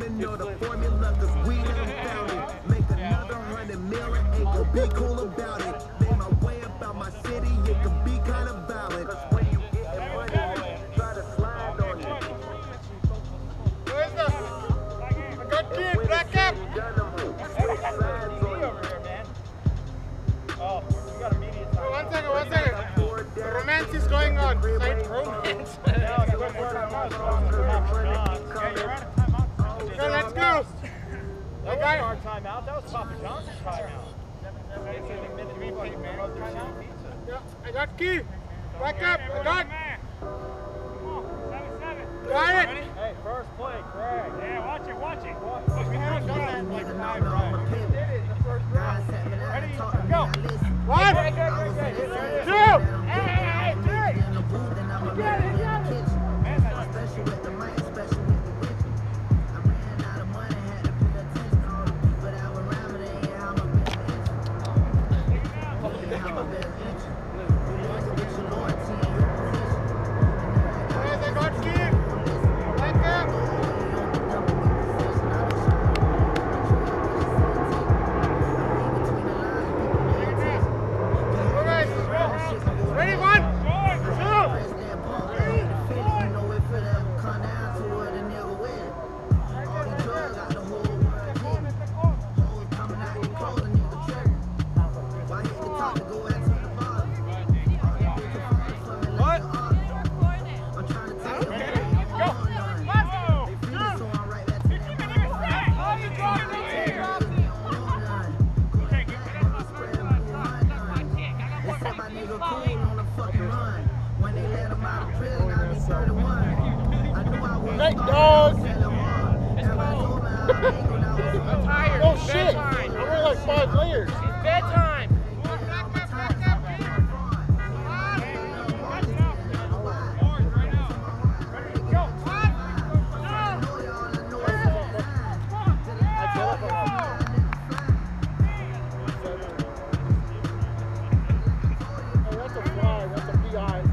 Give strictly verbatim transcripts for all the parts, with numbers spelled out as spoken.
wanna know the formula, cause we done found it. Make another hundred million, ain't gon' be cool about it. Made my way about my city, it can be kinda violent. Cause when you get in money, try to slide on you. Where's the? I got kid, back up! Oh, we got immediate time. One second, one second. The romance is going on. Side romance. No, you went for it. Yeah, you're right. Timeout. So let's go. That was our timeout. That was Papa Johnson's timeout. Yeah, I got key. Back up. I got. Got it. Hey, first play, Craig. Yeah, watch it, watch it. Look, we haven't done that in like five rounds. We did it in the first round. Ready? Go. One. Good, good, good, good. There it is. Two. Hey, hey, hey, hey. You got it, you got it. Special with the mic, special with the whip. I ran out of money, had to put attention on the people that were around me. They ain't how my best interest. How my best interest. You want to get your loyalty and your position. Where's I got key? Back up. Ready, one, two. Hey, dog! I'm tired. Oh It's shit! bedtime. I wear like five layers. It's bedtime. Oh, that's a fly. That's a P I.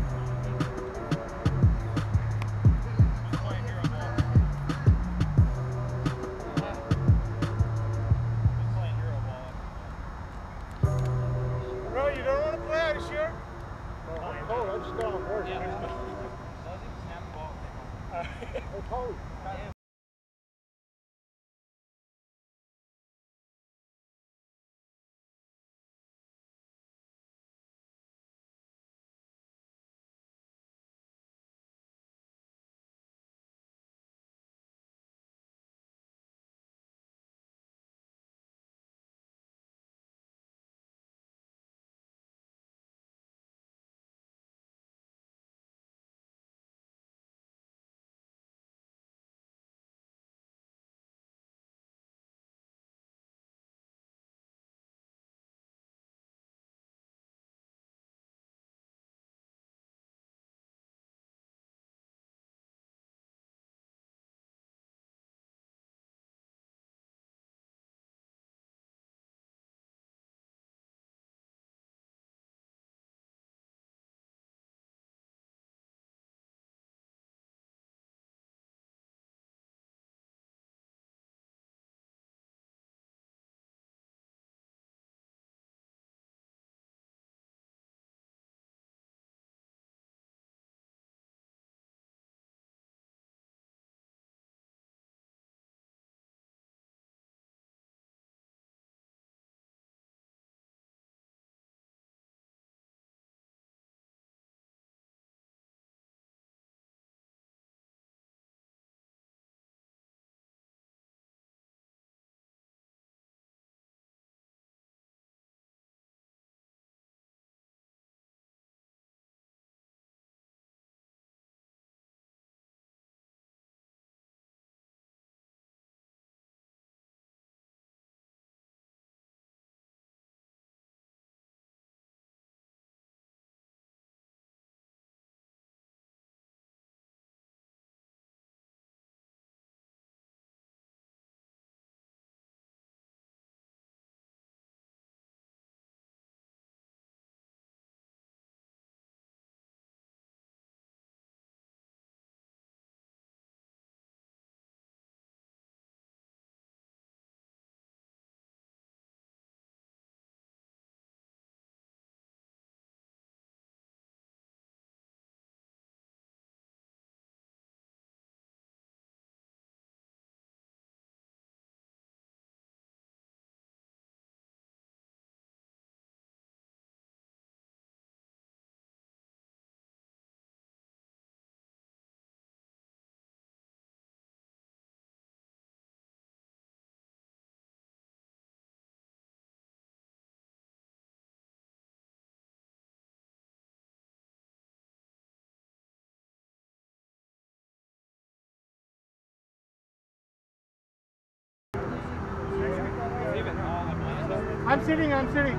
I'm sitting, I'm sitting.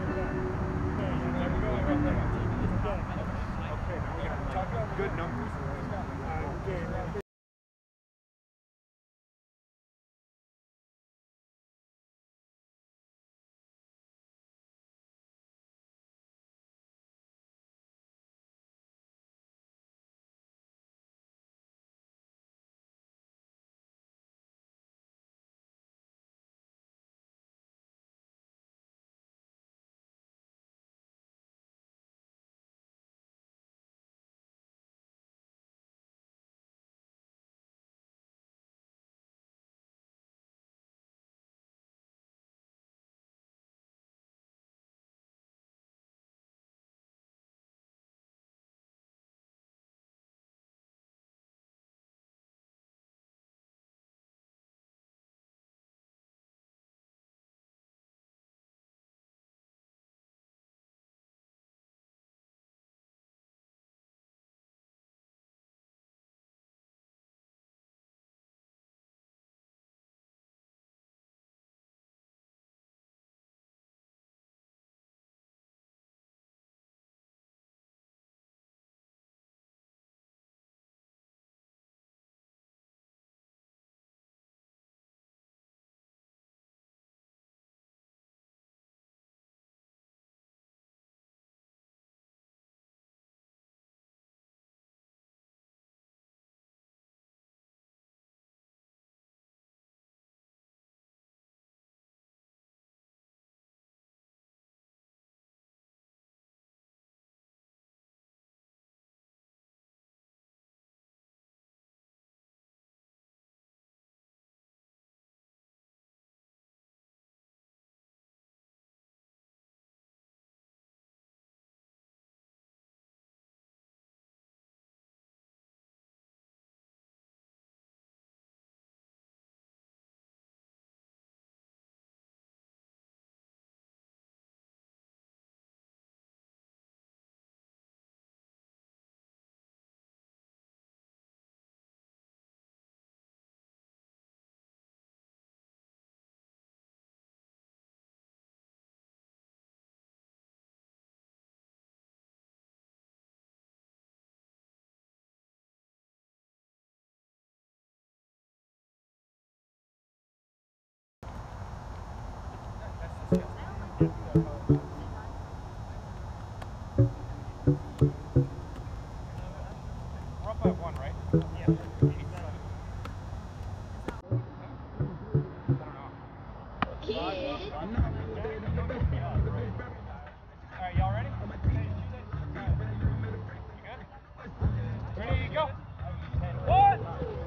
Good numbers. We're up by one, right? Yeah. Alright, y'all ready? You good? Ready, go! One,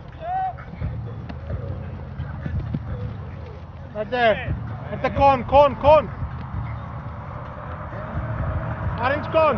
two, Right there. At the cone, cone, cone. Orange cone.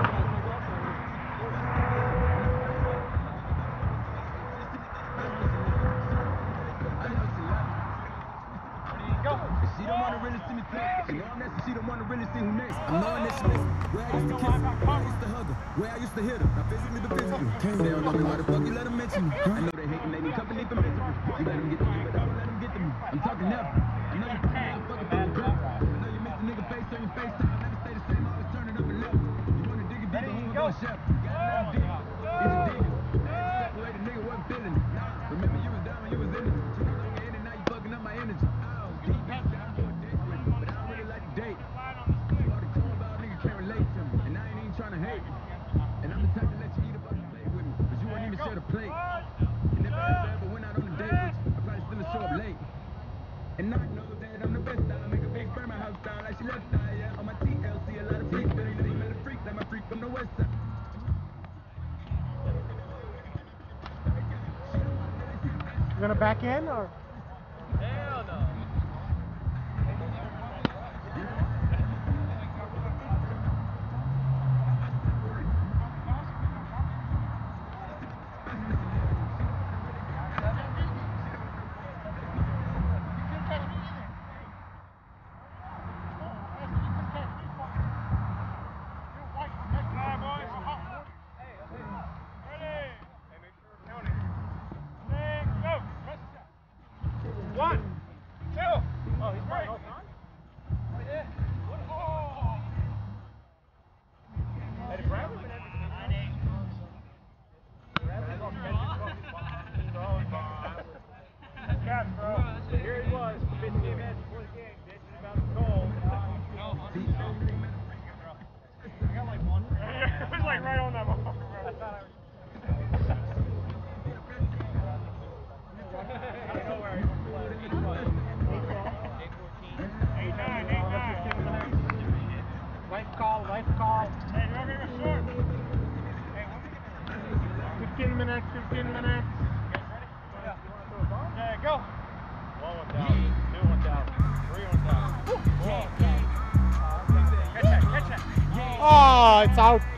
She don't wanna really see me play. She know I'm next, she don't wanna really see who next. I'm knowing that she miss me. Where I used to kiss her, where I used to hug her, where I used to hit her. Not physically, but physically. They don't know me, why the fuck you let them mention me? I know they hate and they need company for misery. You let them get to you, but don't let them get to me. I'm talking never. I know you fucking out, fucking fucking good. I know you miss the nigga face on your FaceTime. Never stay the same, always turn it up and left. You wanna dig it deeper, who we gonna chef? You gotta dig it. He's a digger. Separate a nigga, wasn't feeling it. Nah, remember you was down when you was in it. But you no longer in it, now you fucking up my energy. Oh, deep down, down for a date with me. But I don't really like to date. You all the corn about nigga can't relate to me. And I ain't even trying to hate. And I'm the type to let you eat a fucking plate with me. But you won't even share the plate. And if I ever went out on a date with you, I probably still show up late. And I know that I'm the best style. Make a big sperm house style like she left eye. Yeah, on my T L C, a lot of freaks. But ain't nothing a freak like my freak from the west side. You gonna back in or? hell no. One, two. Oh, he's right. fast, bro. Here he was, fifteen minutes before the game, bitching about the cold. I got like one. It was like right on that mark. I thought I was. I don't know where he was. eight nine, eight nine. Life call, life call. Hey, you're over here short. Hey, when we get fifteen minutes, fifteen minutes. You guys ready? Yeah. Yeah, go. One one down, two one down, three one down, four one down. Catch that, catch that. Oh, it's out.